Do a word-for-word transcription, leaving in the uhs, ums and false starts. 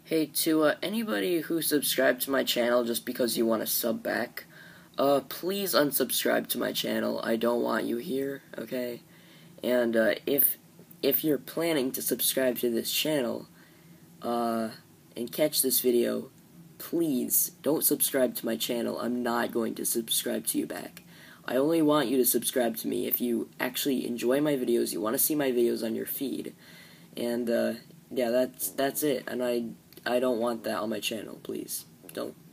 Hey, to uh, anybody who subscribed to my channel just because you want to sub back, uh, please unsubscribe to my channel. I don't want you here, okay? And uh, if if you're planning to subscribe to this channel, uh, and catch this video, please don't subscribe to my channel. I'm not going to subscribe to you back. I only want you to subscribe to me if you actually enjoy my videos, you want to see my videos on your feed, and uh, yeah, that's that's it. And I I don't want that on my channel. Please don't.